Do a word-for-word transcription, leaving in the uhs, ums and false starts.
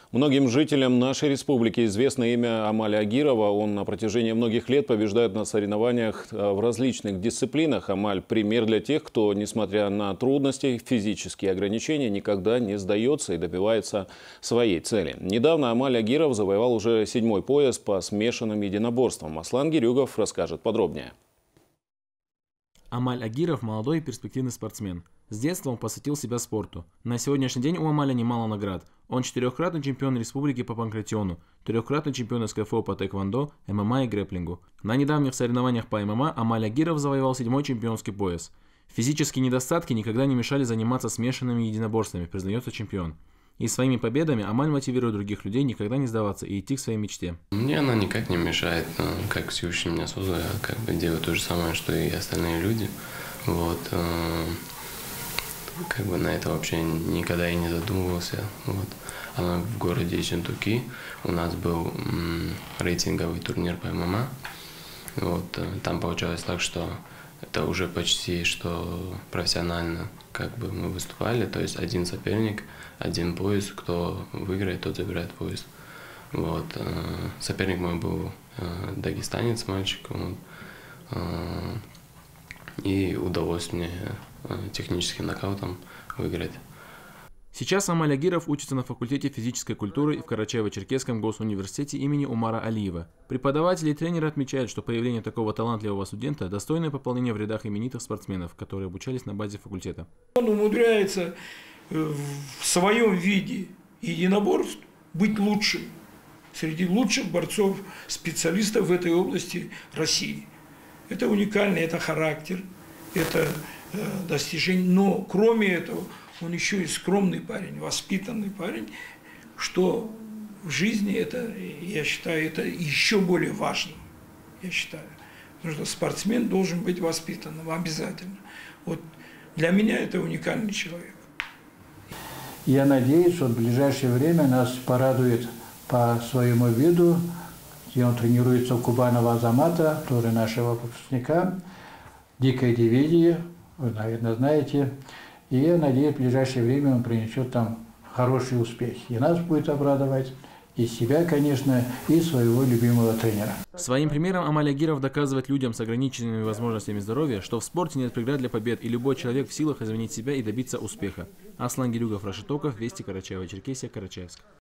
Многим жителям нашей республики известно имя Амаля Агирова. Он на протяжении многих лет побеждает на соревнованиях в различных дисциплинах. Амаль – пример для тех, кто, несмотря на трудности, физические ограничения, никогда не сдается и добивается своей цели. Недавно Амаль Агиров завоевал уже седьмой пояс по смешанным единоборствам. Аслан Гирюгов расскажет подробнее. Амаль Агиров – молодой и перспективный спортсмен. С детства он посвятил себя спорту. На сегодняшний день у Амаля немало наград. Он четырехкратный чемпион республики по панкратиону, трехкратный чемпион СКФО по тэквондо, ММА и грэпплингу. На недавних соревнованиях по ММА Амаль Агиров завоевал седьмой чемпионский пояс. Физические недостатки никогда не мешали заниматься смешанными единоборствами, признается чемпион. И своими победами Амаль мотивирует других людей никогда не сдаваться и идти к своей мечте. Мне она никак не мешает, как Всевышний меня создал, я как бы делаю то же самое, что и остальные люди. Вот, как бы на это вообще никогда и не задумывался. Вот. Она в городе Ессентуки, у нас был рейтинговый турнир по ММА. Вот, там получалось так, что это уже почти что профессионально как бы мы выступали, то есть один соперник, один пояс, кто выиграет, тот забирает пояс. Вот. Соперник мой был дагестанец, мальчик, вот. И удалось мне техническим нокаутом выиграть. Сейчас Амаль Агиров учится на факультете физической культуры в Карачаево-Черкесском госуниверситете имени Умара Алиева. Преподаватели и тренеры отмечают, что появление такого талантливого студента – достойное пополнение в рядах именитых спортсменов, которые обучались на базе факультета. Он умудряется в своем виде единоборств быть лучшим среди лучших борцов, специалистов в этой области России. Это уникально, это характер, это достижение. Но кроме этого, он еще и скромный парень, воспитанный парень, что в жизни это, я считаю, это еще более важно, я считаю. Потому что спортсмен должен быть воспитанным обязательно. Вот для меня это уникальный человек. Я надеюсь, что в ближайшее время нас порадует по своему виду, где он тренируется у Кубанова Азамата, тоже нашего выпускника, Дикой дивизии, вы, наверное, знаете. И я надеюсь, в ближайшее время он принесет там хороший успех. И нас будет обрадовать, и себя, конечно, и своего любимого тренера. Своим примером Амаль Агиров доказывает людям с ограниченными возможностями здоровья, что в спорте нет преград для побед, и любой человек в силах изменить себя и добиться успеха. Аслан Гирюгов, Рашид Токов, Вести, Карачаево-Черкесия, Карачаевск.